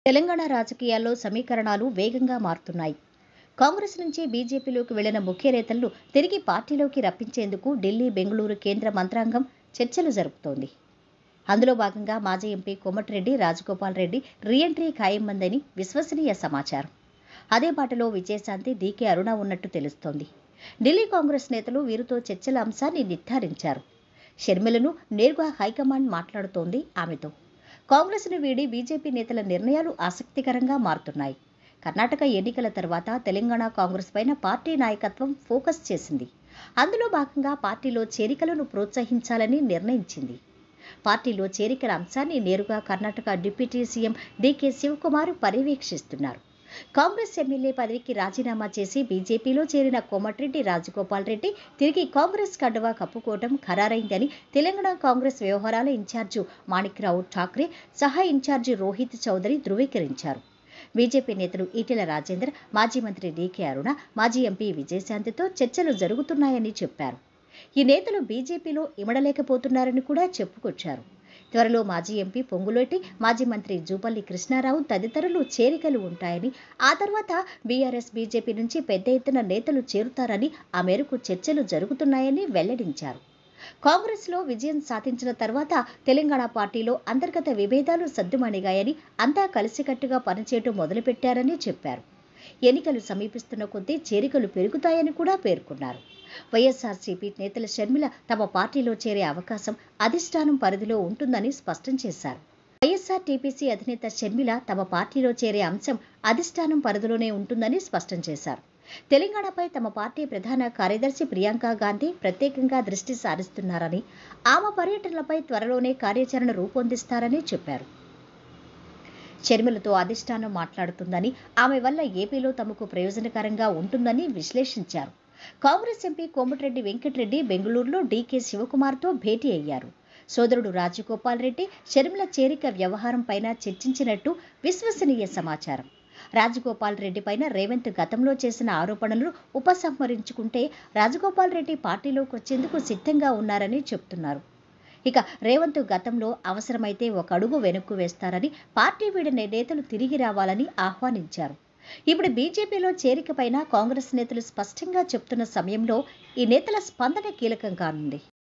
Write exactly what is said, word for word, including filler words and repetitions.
తెలంగాణ రాజకీయాల్లో సమీకరణాలు వేగంగా మారుతున్నాయి. కాంగ్రెస్ నుంచి బీజేపీలోకి వెళ్లిన ముఖ్య నేతలను తిరిగి పార్టీలోకి రప్పించేందుకు ఢిల్లీ, బెంగళూరు కేంద్ర మంత్రాంగం చర్చలు జరుపుతోంది. అందులో భాగంగా మాజీ ఎంపీ కోమటిరెడ్డి రాజగోపాల్ రెడ్డి రీఎంట్రీ ఖాయమందని విశ్వసనీయ సమాచారం. అదే బాటలో విజయశాంతి, డీకే అరుణ ఉన్నట్టు తెలుస్తోంది. ఢిల్లీ కాంగ్రెస్ నేతలు వీరితో చర్చల అంశాన్ని నిర్ధారించారు. షర్మిలను నేరుగా హైకమాండ్ మాట్లాడుతోంది ఆమెతో. కాంగ్రెస్ను వీడి బీజేపీ నేతల నిర్ణయాలు ఆసక్తికరంగా మారుతున్నాయి. కర్ణాటక ఎన్నికల తర్వాత తెలంగాణ కాంగ్రెస్ పైన పార్టీ నాయకత్వం ఫోకస్ చేసింది. అందులో భాగంగా పార్టీలో చేరికలను ప్రోత్సహించాలని నిర్ణయించింది. పార్టీలో చేరికల అంశాన్ని నేరుగా కర్ణాటక డిప్యూటీ సీఎం డీకే శివకుమార్ పర్యవేక్షిస్తున్నారు. కాంగ్రెస్ ఎమ్మెల్యే పదవికి రాజీనామా చేసి బీజేపీలో చేరిన కోమటిరెడ్డి రాజగోపాల్ రెడ్డి తిరిగి కాంగ్రెస్ కండువా కప్పుకోవడం ఖరారైందని తెలంగాణ కాంగ్రెస్ వ్యవహారాల ఇన్ఛార్జి మాణిక్రావు ఠాక్రే, సహా ఇన్ఛార్జి రోహిత్ చౌదరి ధృవీకరించారు. బీజేపీ నేతలు ఈటెల రాజేందర్, మాజీ మంత్రి డీకే అరుణ, మాజీ ఎంపీ విజయశాంతితో చర్చలు జరుగుతున్నాయని చెప్పారు. ఈ నేతలు బీజేపీలో ఇమడలేకపోతున్నారని కూడా చెప్పుకొచ్చారు. త్వరలో మాజీ ఎంపీ పొంగులేటి, మాజీ మంత్రి జూపల్లి కృష్ణారావు తదితరులు చేరికలు ఉంటాయని, ఆ తర్వాత బీఆర్ఎస్, బీజేపీ నుంచి పెద్ద ఎత్తున నేతలు చేరుతారని, ఆ మేరకు చర్చలు జరుగుతున్నాయని వెల్లడించారు. కాంగ్రెస్లో విజయం సాధించిన తర్వాత తెలంగాణ పార్టీలో అంతర్గత విభేదాలు సద్దుమణిగాయని, అంతా కలిసికట్టుగా పనిచేయటం మొదలుపెట్టారని చెప్పారు. ఎన్నికలు సమీపిస్తున్న కొద్దీ చేరికలు పెరుగుతాయని కూడా పేర్కొన్నారు. వైఎస్ఆర్సీపీ నేతల షర్మిల తమ పార్టీలో చేరే అవకాశం అధిష్టానం పరిధిలో ఉంటుందని స్పష్టం చేశారు. వైఎస్ఆర్ టీపీసీ అధినేత షర్మిల తమ పార్టీలో చేరే అంశం అధిష్టానం పరిధిలోనే ఉంటుందని స్పష్టం చేశారు. తెలంగాణపై తమ పార్టీ ప్రధాన కార్యదర్శి ప్రియాంక గాంధీ ప్రత్యేకంగా దృష్టి సారిస్తున్నారని, ఆమె పర్యటనలపై త్వరలోనే కార్యాచరణ రూపొందిస్తారని చెప్పారు. షర్మిలతో అధిష్టానం మాట్లాడుతుందని, ఆమె వల్ల ఏపీలో తమకు ప్రయోజనకరంగా ఉంటుందని విశ్లేషించారు. కాంగ్రెస్ ఎంపీ కోమటిరెడ్డి వెంకటరెడ్డి బెంగళూరులో డీకే శివకుమార్తో భేటీ అయ్యారు. సోదరుడు రాజగోపాల్ రెడ్డి షర్మిల చేరిక వ్యవహారం పైన చర్చించినట్టు విశ్వసనీయ సమాచారం. రాజగోపాల్ రెడ్డి పైన రేవంత్ గతంలో చేసిన ఆరోపణలు ఉపసంహరించుకుంటే రాజగోపాల్ రెడ్డి పార్టీలోకి వచ్చేందుకు సిద్ధంగా ఉన్నారని చెబుతున్నారు. ఇక రేవంత్ గతంలో అవసరమైతే ఒక అడుగు వెనక్కు వేస్తారని, పార్టీ వీడిన నేతలు తిరిగి రావాలని ఆహ్వానించారు. ఇప్పుడు బీజేపీలో చేరికపైన కాంగ్రెస్ నేతలు స్పష్టంగా చెప్తున్న సమయంలో ఈ నేతల స్పందన కీలకం కానుంది.